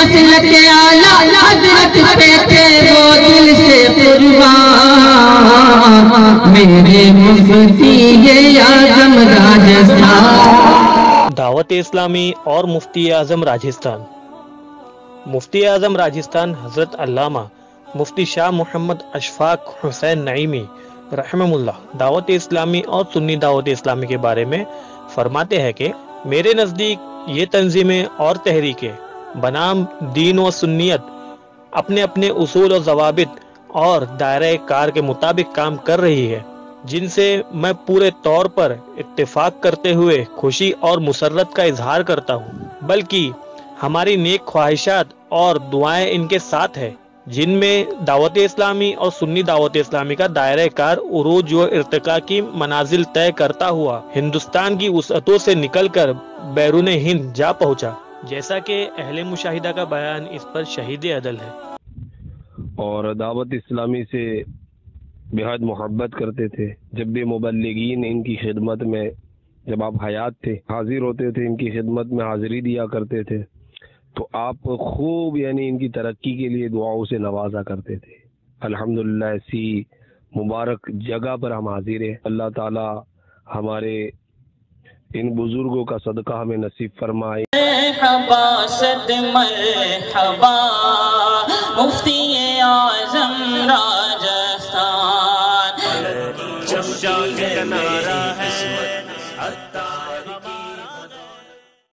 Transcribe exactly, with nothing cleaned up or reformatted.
مسلک اعلیٰ حضرت پہ تھے وہ دل سے قربان، میرے مفتی اعظم راجستھان۔ دعوت اسلامی اور مفتی اعظم راجستھان۔ مفتی اعظم راجستھان حضرت علامہ مفتی شاہ محمد اشفاق حسین نعیمی رحمہ اللہ دعوت اسلامی اور سنی دعوت اسلامی کے بارے میں فرماتے ہیں کہ میرے نزدیک یہ تنظیمیں اور تحریکیں بنام دین و سنیت اپنے اپنے اصول و ضوابط اور دائرہ کار کے مطابق کام کر رہی ہے، جن سے میں پورے طور پر اتفاق کرتے ہوئے خوشی اور مسرت کا اظہار کرتا ہوں، بلکہ ہماری نیک خواہشات اور دعائیں ان کے ساتھ ہیں، جن میں دعوت اسلامی اور سنی دعوت اسلامی کا دائرہ کار عروج و ارتقاء کی منازل طے کرتا ہوا ہندوستان کی وسعتوں سے نکل کر بیرون ہند جا پہنچا، جیسا کہ اہل مشاہدہ کا بیان اس پر شہید عدل ہے۔ اور دعوت اسلامی سے بہت محبت کرتے تھے۔ جب بھی مبلغین ان کی خدمت میں، جب آپ حیات تھے، حاضر ہوتے تھے، ان کی خدمت میں حاضری دیا کرتے تھے، تو آپ خوب یعنی ان کی ترقی کے لیے دعاؤں سے نوازا کرتے تھے۔ الحمدللہ ایسی مبارک جگہ پر ہم حاضر ہیں۔ اللہ تعالی ہمارے ان بزرگوں کا صدقہ ہمیں نصیب فرمائے۔ مرحبا صد مرحبا مفتی